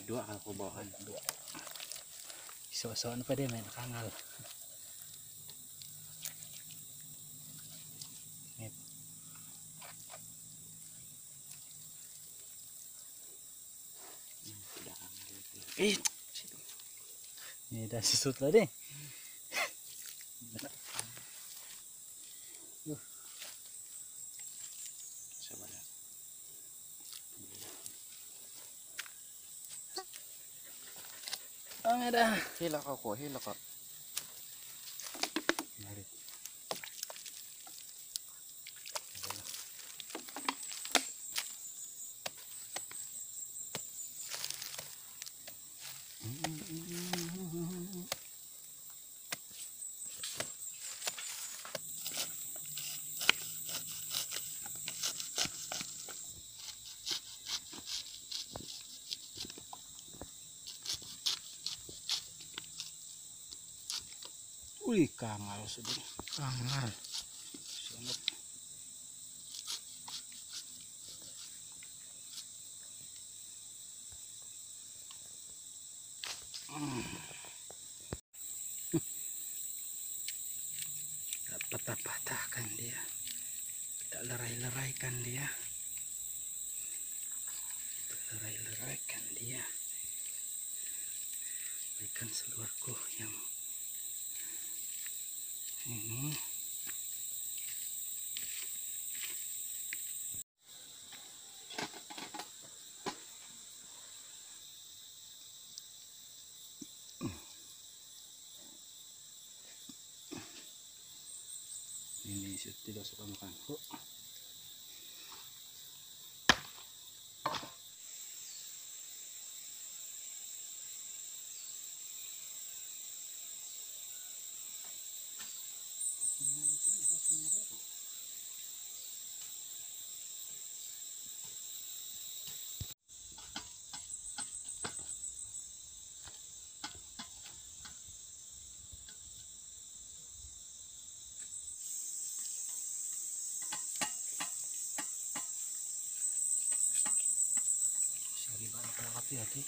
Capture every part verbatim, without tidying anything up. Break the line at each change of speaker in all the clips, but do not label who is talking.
dua aku bawahan
dua. Iso-isoan pa din, may nakangal.
Eh,
ini dah sisut lah deh. Ang ada.
Hila ka ko, hila ka.
Mari. Ui, kangal sudah.
Kangal.
Sangat. Tak patah-patahkan dia, tak lerai-leraikan dia, tak lerai-leraikan dia. Ikan seluarku yang ini. Ini tidak suka makan kok. Sari banget hati-hati.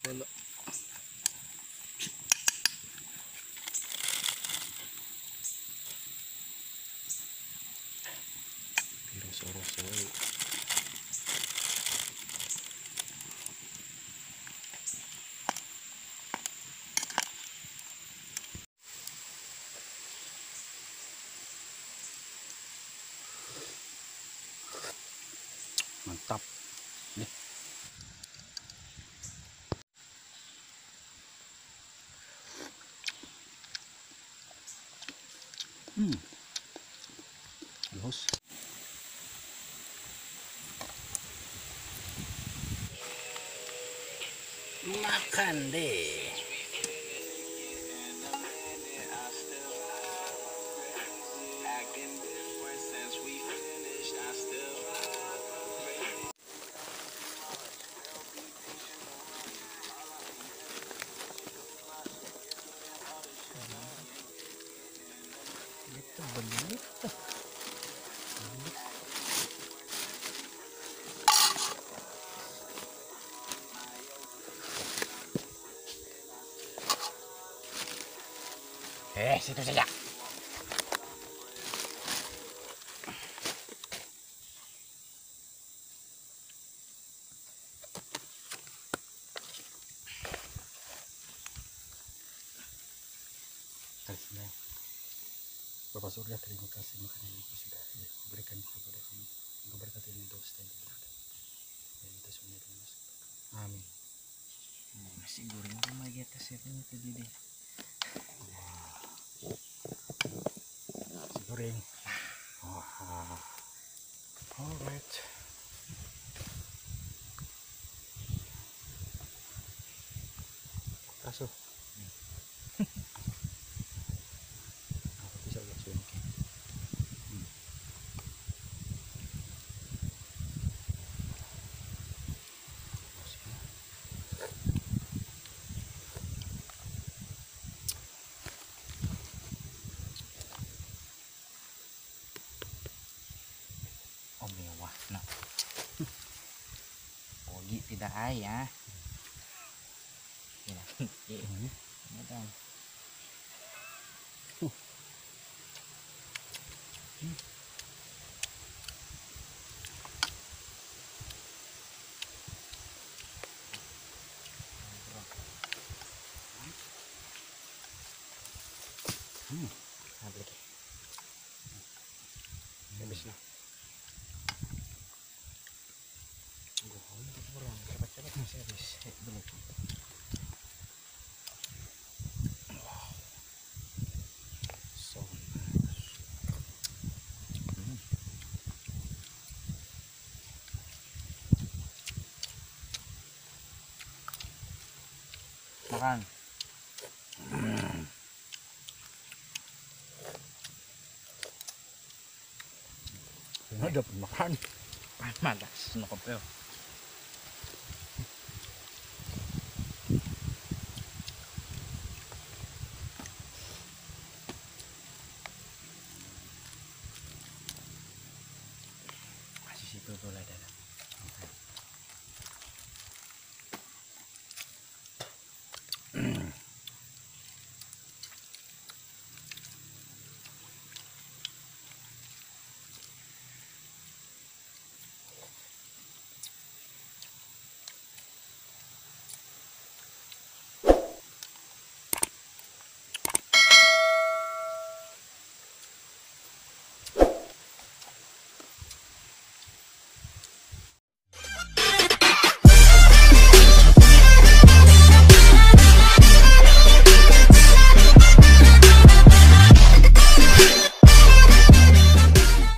Dulu.
Piroso-roso.
Mantap. Nih. Hmm. Halus. Makan deh. Itu belit tuh. Eh, situ saja. Terima. Bapak Surya, terima kasih makanan ini sudah ya, berikan kepada kami. Memberkati ini dosa dan keberkahan. Dan kita semua termasuk. Amin. Oh, nasi goreng sama di atas ini tadi deh. Nasi goreng. Wah. Alright. Asuh. Aku bisa lihat sini. Hmm. Oh mewah, nah. Ogi tidak ayah. Ya, ini dong. Hmm. Hmm. Habis deh. Habis lah. Gohong itu kurang. Cepat-cepat masih habis. Eh, belum. Wow. So nice. Hmm. Makan. Hmm. Ada makan. Malas, nakapel.